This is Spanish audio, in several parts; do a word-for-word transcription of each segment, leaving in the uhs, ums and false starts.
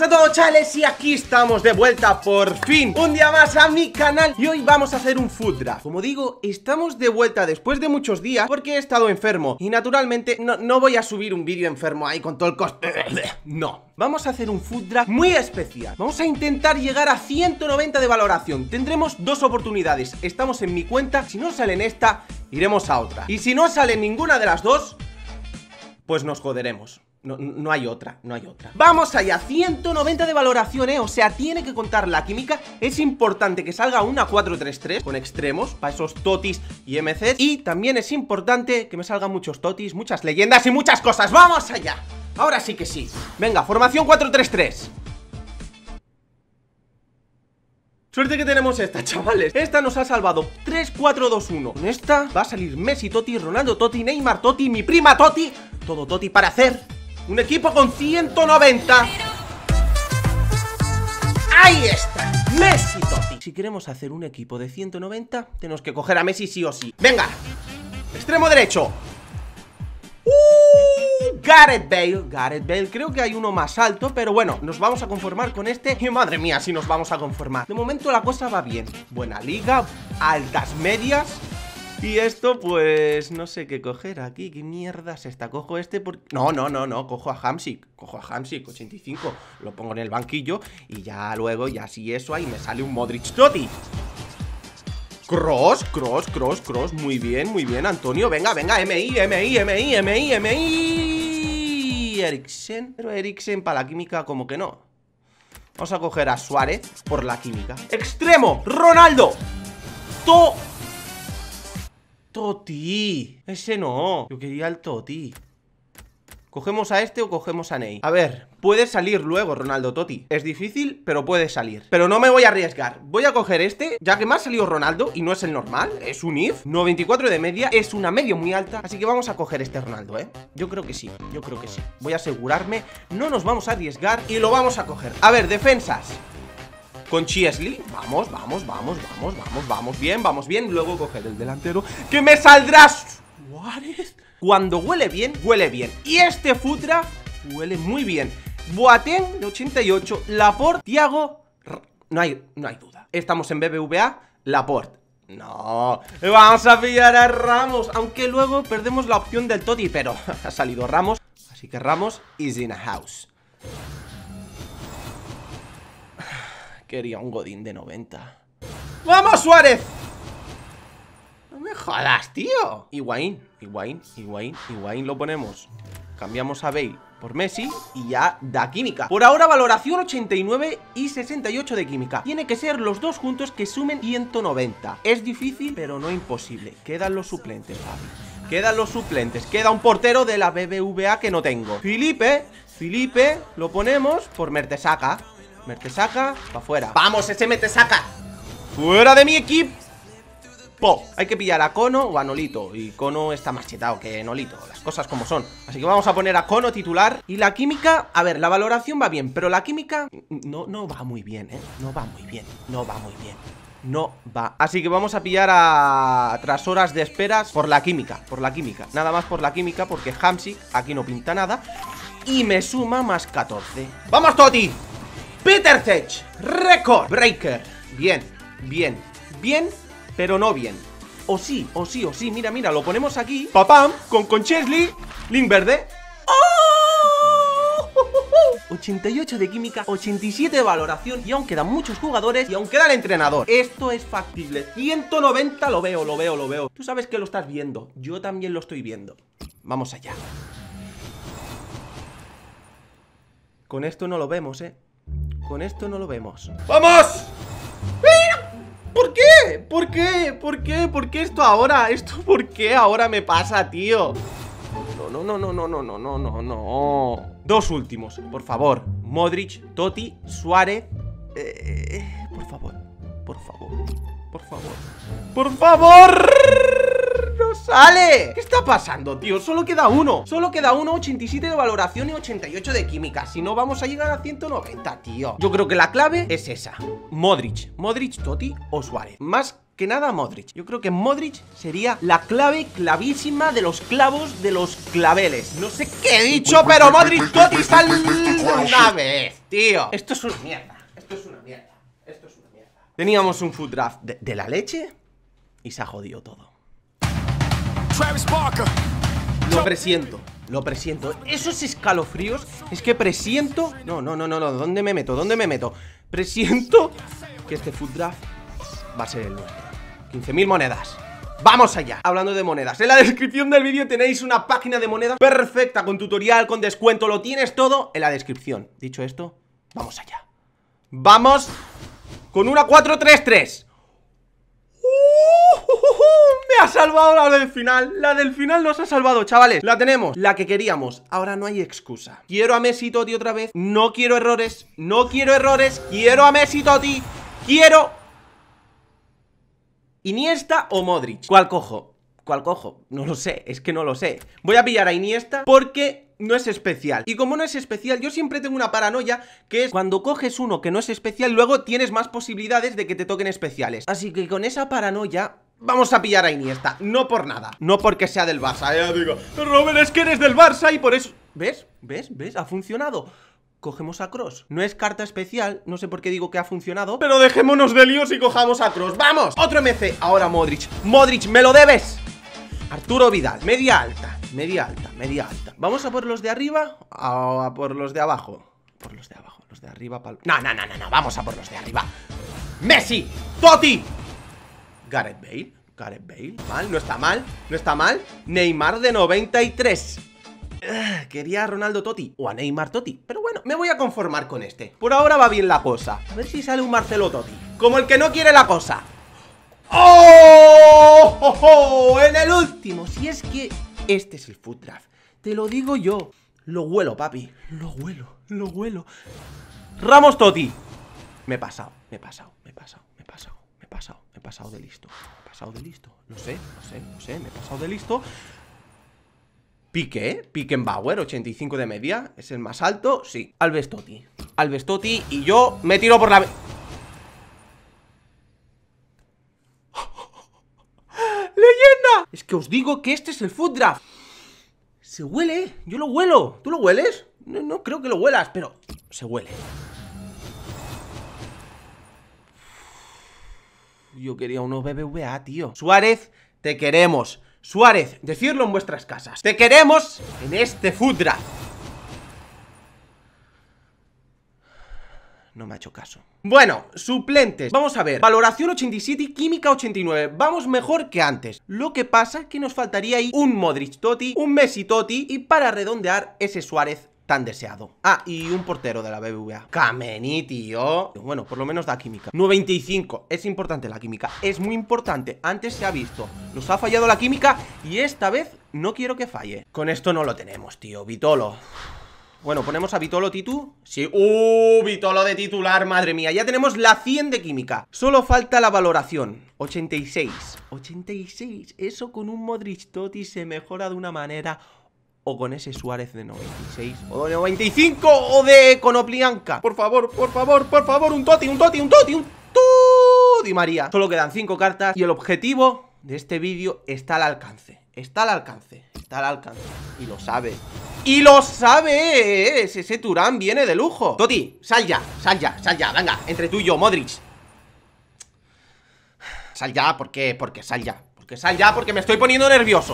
buenas a todos, chavales, y aquí estamos de vuelta por fin, un día más a mi canal. Y hoy vamos a hacer un food draft. Como digo, estamos de vuelta después de muchos días porque he estado enfermo y naturalmente no, no voy a subir un vídeo enfermo ahí con todo el coste. No, vamos a hacer un food draft muy especial. Vamos a intentar llegar a ciento noventa de valoración. Tendremos dos oportunidades, estamos en mi cuenta. Si no sale en esta, iremos a otra. Y si no sale en ninguna de las dos, pues nos joderemos. No, no hay otra, no hay otra. Vamos allá, ciento noventa de valoración, eh. O sea, tiene que contar la química. Es importante que salga una cuatro tres tres con extremos para esos totis y M Cs. Y también es importante que me salgan muchos totis, muchas leyendas y muchas cosas. ¡Vamos allá! Ahora sí que sí. Venga, formación cuatro tres tres. Suerte que tenemos esta, chavales. Esta nos ha salvado tres cuatro dos uno. Con esta va a salir Messi Totti, Ronaldo Totti, Neymar Totti, mi prima Totti. Todo Totti para hacer un equipo con ciento noventa. Ahí está, Messi Totti. Si queremos hacer un equipo de ciento noventa, tenemos que coger a Messi sí o sí. Venga, extremo derecho. Uh, Gareth Bale, Gareth Bale, creo que hay uno más alto, pero bueno, nos vamos a conformar con este. Y madre mía, si nos vamos a conformar. De momento la cosa va bien, buena liga, altas medias. Y esto pues no sé qué coger aquí. ¿Qué mierda es esta? Cojo este porque... No, no, no, no, cojo a Hamsik. Cojo a Hamsik, ochenta y cinco. Lo pongo en el banquillo y ya luego, ya si eso ahí me sale un Modric Totti. Cross, cross, cross, cross. Muy bien, muy bien, Antonio. Venga, venga, M I, M I, M I, M I, M I. Eriksen. Pero Eriksen para la química como que no. Vamos a coger a Suárez por la química. Extremo, Ronaldo. To... Totti. Ese no. Yo quería el Totti. ¿Cogemos a este o cogemos a Ney? A ver, puede salir luego Ronaldo Totti. Es difícil, pero puede salir. Pero no me voy a arriesgar. Voy a coger este, ya que me ha salido Ronaldo y no es el normal. Es un I F, noventa y cuatro de media. Es una media muy alta, así que vamos a coger este Ronaldo, ¿eh? Yo creo que sí, yo creo que sí. Voy a asegurarme, no nos vamos a arriesgar y lo vamos a coger. A ver, defensas con Chiesley, vamos, vamos, vamos, vamos, vamos, vamos bien, vamos bien. Luego coger el delantero, que me saldrá Suárez. Cuando huele bien, huele bien. Y este Futra huele muy bien. Boateng de ochenta y ocho, Laporte, Thiago, no hay, no hay duda. Estamos en B B V A, Laporte. No, vamos a pillar a Ramos. Aunque luego perdemos la opción del Totti, pero ha salido Ramos, así que Ramos is in a house. Quería un Godín de noventa. ¡Vamos, Suárez! No me jodas, tío. Higuaín, Higuaín, Higuaín, Higuaín lo ponemos. Cambiamos a Bale por Messi y ya da química. Por ahora valoración ochenta y nueve y sesenta y ocho de química. Tiene que ser los dos juntos que sumen ciento noventa. Es difícil, pero no imposible. Quedan los suplentes, Fabi. Quedan los suplentes. Queda un portero de la B B V A que no tengo. Felipe, Felipe, lo ponemos por Mertesacker. Mertesacker, para afuera. ¡Vamos, ese Mertesacker! ¡Fuera de mi equipo! Po. Hay que pillar a Kono o a Nolito. Y Kono está más chetado que Nolito. Las cosas como son. Así que vamos a poner a Kono titular. Y la química, a ver, la valoración va bien, pero la química no, no va muy bien, ¿eh? No va muy bien, no va muy bien. No va. Así que vamos a pillar a... tras horas de esperas por la química. Por la química. Nada más por la química, porque Hamsik aquí no pinta nada. Y me suma más catorce. ¡Vamos, Totti! Peter Cech, Record Breaker. Bien, bien, bien, pero no bien. O sí, o sí, o sí, mira, mira, lo ponemos aquí. Papam, con con Chiesley, link verde. ¡Oh! ochenta y ocho de química, ochenta y siete de valoración. Y aún quedan muchos jugadores y aún queda el entrenador. Esto es factible, ciento noventa, lo veo, lo veo, lo veo. Tú sabes que lo estás viendo, yo también lo estoy viendo. Vamos allá. Con esto no lo vemos, eh. Con esto no lo vemos. ¡Vamos! ¿Por qué? ¿Por qué? ¿Por qué? ¿Por qué esto ahora? ¿Esto por qué ahora me pasa, tío? No, no, no, no, no, no, no, no, no. Dos últimos, por favor. Modric, Totti, Suárez. Eh, por favor, por favor, por favor. ¡Por favor! ¡No sale! ¿Qué está pasando, tío? Solo queda uno. Solo queda uno, ochenta y siete de valoración y ochenta y ocho de química. Si no, vamos a llegar a ciento noventa, tío. Yo creo que la clave es esa. Modric, Modric, Totti o Suárez. Más que nada Modric. Yo creo que Modric sería la clave clavísima de los clavos de los claveles. No sé qué he dicho, pero Modric Totti sal una vez, tío. Esto es una mierda. Esto es una mierda. Esto es una mierda. Teníamos un foot draft de, de la leche y se ha jodido todo. Travis Barker. Lo presiento, lo presiento. Esos escalofríos, es que presiento. No, no, no, no, no. ¿Dónde me meto? ¿Dónde me meto? Presiento que este foot draft va a ser el nuestro. quince mil monedas. ¡Vamos allá! Hablando de monedas, en la descripción del vídeo tenéis una página de monedas perfecta, con tutorial, con descuento. Lo tienes todo en la descripción. Dicho esto, vamos allá. Vamos con una cuatro tres tres. Uh, uh, uh, uh, me ha salvado la del final. La del final nos ha salvado, chavales. La tenemos, la que queríamos. Ahora no hay excusa. Quiero a Messi Totti otra vez. No quiero errores. No quiero errores. Quiero a Messi Totti. Quiero Iniesta o Modric. ¿Cuál cojo? ¿Cuál cojo? No lo sé, es que no lo sé. Voy a pillar a Iniesta porque no es especial. Y como no es especial, yo siempre tengo una paranoia, que es cuando coges uno que no es especial, luego tienes más posibilidades de que te toquen especiales. Así que con esa paranoia vamos a pillar a Iniesta. No por nada, no porque sea del Barça. Ya digo, Robert, es que eres del Barça y por eso... ¿Ves? ¿Ves? ¿Ves? Ha funcionado. Cogemos a Kroos. No es carta especial, no sé por qué digo que ha funcionado, pero dejémonos de líos y cojamos a Kroos. ¡Vamos! Otro M C. Ahora Modric. Modric, me lo debes. Arturo Vidal. Media alta, media alta, media alta. ¿Vamos a por los de arriba o a por los de abajo? Por los de abajo, los de arriba pal... No, no, no, no, no, vamos a por los de arriba. Messi, Totti, Gareth Bale. Gareth Bale, mal, no está mal, no está mal. Neymar de noventa y tres. Uh, quería a Ronaldo Totti o a Neymar Totti, pero bueno, me voy a conformar con este. Por ahora va bien la cosa. A ver si sale un Marcelo Totti, como el que no quiere la cosa. ¡Oh! ¡Oh! ¡Oh! En el último. Si es que este es el foot draft, te lo digo yo. Lo huelo, papi. Lo huelo, lo huelo. Ramos Totti. Me he pasado, me he pasado, me he pasado, me he pasado, me he pasado, me he pasado de listo. Me he pasado de listo. Lo sé, lo sé, lo sé, me he pasado de listo. Pique, Beckenbauer, ochenta y cinco de media. ¿Es el más alto? Sí. Alves Totti. Alves Totti y yo me tiro por la... ¡Leyenda! Es que os digo que este es el foot draft. Se huele, yo lo huelo. ¿Tú lo hueles? No, no creo que lo huelas, pero se huele. Yo quería unos B B V A, tío. Suárez, te queremos. Suárez, decirlo en vuestras casas. Te queremos en este foot draft. No me ha hecho caso. Bueno, suplentes. Vamos a ver. Valoración ochenta y siete, química ochenta y nueve. Vamos mejor que antes. Lo que pasa es que nos faltaría ahí un Modric Totti, un Messi Totti y para redondear ese Suárez tan deseado. Ah, y un portero de la B B V A. Kameni, tío. Bueno, por lo menos da química. noventa y cinco. Es importante la química. Es muy importante. Antes se ha visto. Nos ha fallado la química y esta vez no quiero que falle. Con esto no lo tenemos, tío. Vitolo. Bueno, ponemos a Vitolo Titu. Sí, uh, Vitolo de titular, madre mía. Ya tenemos la cien de química. Solo falta la valoración. ochenta y seis. ochenta y seis. Eso con un Modric Totti se mejora de una manera. O con ese Suárez de noventa y seis. O de noventa y cinco. O de Konoplyanka. Por favor, por favor, por favor. Un Totti, un Totti, un Totti, un Di María. Solo quedan cinco cartas. Y el objetivo de este vídeo está al alcance. Está al alcance. Está al alcance. Y lo sabe. ¡Y lo sabes! Ese Turán viene de lujo. Totti, sal ya, sal ya, sal ya. Venga, entre tú y yo, Modric. Sal ya, ¿por qué? Porque sal ya. Porque sal ya, porque me estoy poniendo nervioso.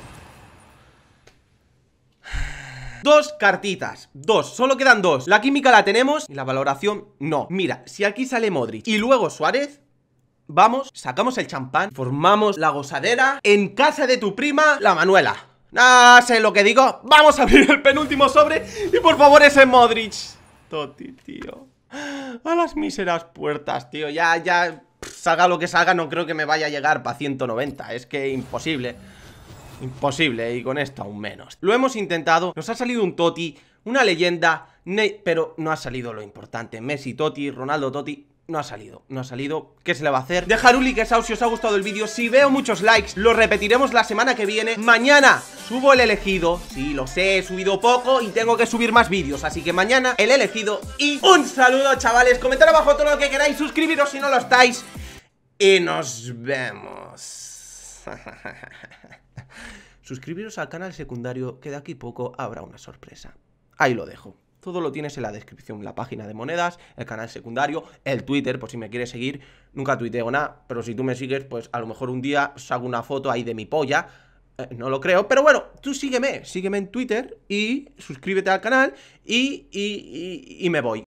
Dos cartitas, dos, solo quedan dos. La química la tenemos y la valoración no. Mira, si aquí sale Modric y luego Suárez, vamos, sacamos el champán, formamos la gozadera en casa de tu prima, la Manuela. No sé lo que digo. Vamos a abrir el penúltimo sobre y por favor ese Modric Totti, tío. A las míseras puertas, tío. Ya, ya, salga lo que salga, no creo que me vaya a llegar para ciento noventa. Es que imposible. Imposible, y con esto aún menos. Lo hemos intentado, nos ha salido un Totti, una leyenda, pero no ha salido lo importante. Messi Totti, Ronaldo Totti, no ha salido, no ha salido. ¿Qué se le va a hacer? Dejar un like si os ha gustado el vídeo. Si veo muchos likes, lo repetiremos la semana que viene. Mañana subo el elegido. Sí, lo sé, he subido poco y tengo que subir más vídeos, así que mañana el elegido. Y un saludo, chavales. Comentad abajo todo lo que queráis, suscribiros si no lo estáis. y nos vemos. Suscribiros al canal secundario, que de aquí poco habrá una sorpresa. Ahí lo dejo. Todo lo tienes en la descripción, la página de monedas, el canal secundario, el Twitter, por si me quieres seguir. Nunca tuiteo nada, pero si tú me sigues, pues a lo mejor un día os hago una foto ahí de mi polla. Eh, no lo creo, pero bueno, tú sígueme, sígueme en Twitter y suscríbete al canal y, y, y, y me voy.